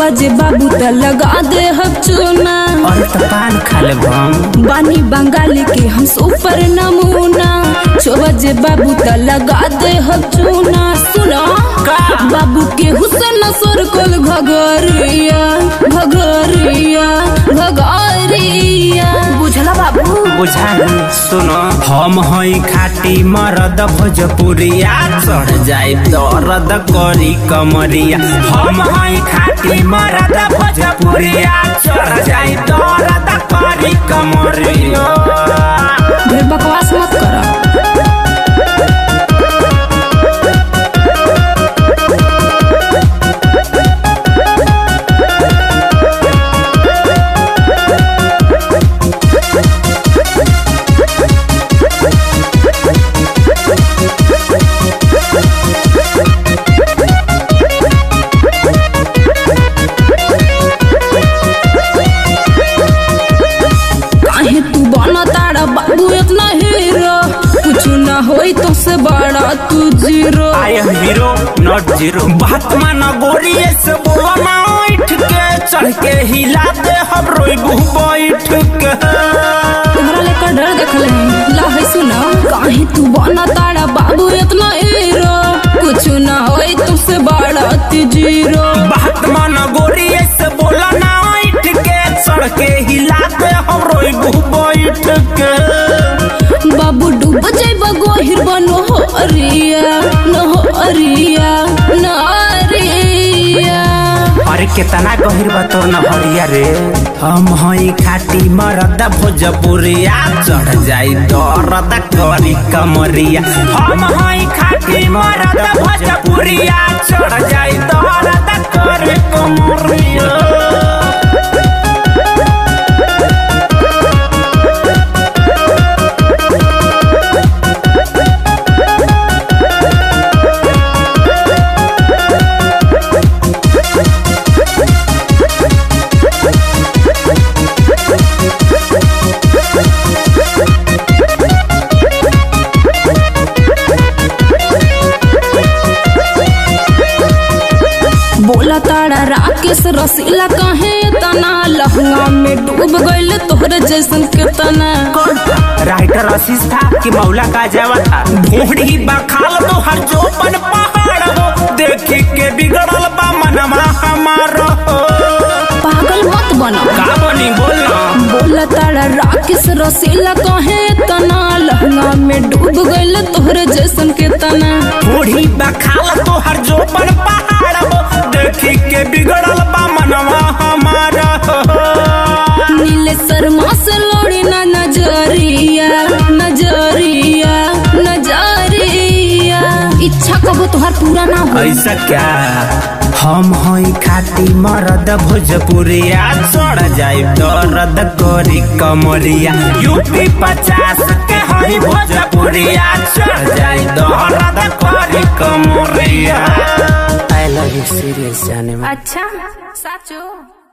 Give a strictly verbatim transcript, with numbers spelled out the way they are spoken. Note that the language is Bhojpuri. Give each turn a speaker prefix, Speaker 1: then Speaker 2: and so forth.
Speaker 1: बजे बाबू त लगा दे हम चूना
Speaker 2: और तो पान खा ले
Speaker 1: बानी बंगाली के हम सुपर नमूना। छो बजे बाबू त लगा दे हम चूना। सुनो बाबू के हुसैन सरकल घगरिया घगरिया घगरिया बुझला बाबू
Speaker 2: बुझा। सुनो हम हई खाटी मरद भोजपुरिया चढ़ जाए दर्द करी कमरिया। हम हई खाटी मरद भोजपुरिया चढ़ जाए दर्द करी कमरिया।
Speaker 1: ढेर बकवास मत करो। बाबू इतना हीरो कुछ ना होई तो से बड़ा तू zero.
Speaker 2: I am hero not zero. बात माना गोरी से बोला ना उठ के चढ़ के हिला दे हम रोइबू बैठ के।
Speaker 1: तुम्हारा लेकर डर देखले ला है सुना काहे तू बना तारा बाबू इतना हीरो कुछ ना होई तो से बड़ा तू जीरो।
Speaker 2: बात माना गोरी से बोला ना उठ के चढ़ के हिला दे हम रोइबू बैठ के।
Speaker 1: बाबू डूब जाइबा गोहिर बनो हो अरिया न हो अरिया न अरिया।
Speaker 2: अरे कितना गहिर बा तोर न हरिया रे। हम हई खाटी मरद भोजपुरिया चढ़ जाई दर्द करी कमरिया। हम हई खाटी मरद भोजपुरिया चढ़ जाई दर्द करी कमरिया।
Speaker 1: बोला तारा राकेश रसीला कहे तना लहंगा में डूब गइल तोहरे जैसन के तना।
Speaker 2: राइटर आशीष था कि मौला का जावा था। ढूंढी बखाल तो हर जोपन पहाड़ हो देखी के बिगड़ल बा मनवा हमारो।
Speaker 1: पागल मत बनो
Speaker 2: का बनी बोलना।
Speaker 1: बोला तारा राकेश रसीला कहे तना लहंगा में डूब गइल तोहरे जैसन के तना।
Speaker 2: ढूंढी बखाल तो हर जोपन पहाड़ हो देखी के बिगड़ल बा मनवा हमारा।
Speaker 1: नीले शर्मा से लोड़ी ना नजरिया नजरिया नजरिया। इच्छा कबो तुहार पूरा ना हो।
Speaker 2: ऐसा क्या हम हई खाटी मरद भोजपुरिया चढ़ जाए दर्द करी कमरिया। यूपी पचास के हई भोजपुरिया चढ़ जाए दर्द करी कमरिया। आई लव यू सीरियस जाने में।
Speaker 1: अच्छा साचो।